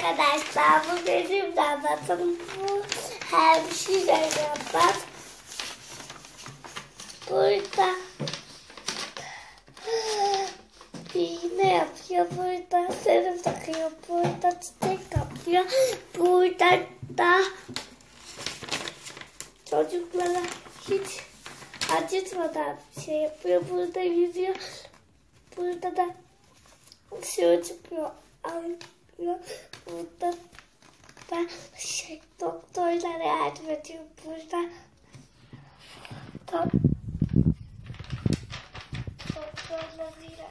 arkadaşlar, bu benim de anlatım. Bu her bir şey yapmaz. Burada iğne yapıyor, burada serum takıyor, burada çiçek yapıyor, burada da çocuklara hiç acıtmadan şey yapıyor, burada yüzüyor, burada da şey çıkıyor, alıyor, burada da doktorlara yardım ediyor, burada da doktorlarıyla